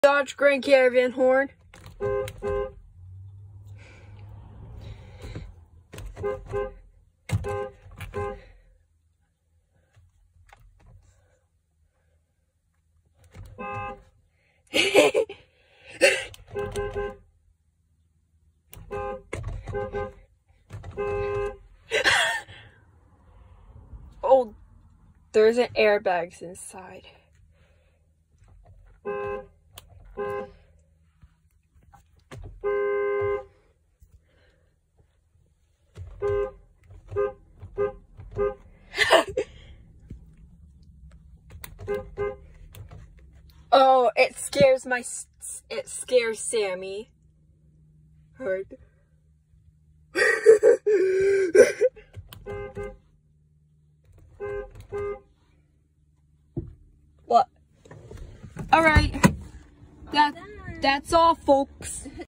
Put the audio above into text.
Dodge Grand Caravan horn. Oh, there's an airbags inside. Oh, it scares Sammy. Hard. What? All right. That's all, folks.